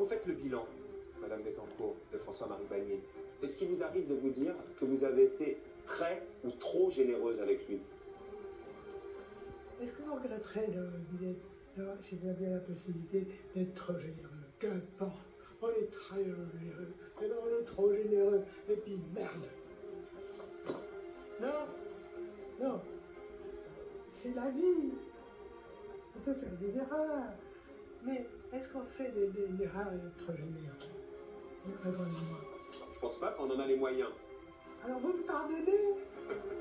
vous faites le bilan, Madame Bettencourt, de François-Marie Bagné, est-ce qu'il vous arrive de vous dire que vous avez été très ou trop généreuse avec lui? Est-ce que vous regretterez si vous aviez la possibilité d'être trop généreux? Qu'importe, on est très généreux, et ben on est trop généreux, et puis merde. Non, non, c'est la vie. On peut faire des erreurs, mais est-ce qu'on fait des erreurs d'être trop généreux? Répondez-moi. Je pense pas qu'on en a les moyens. Alors vous me pardonnez?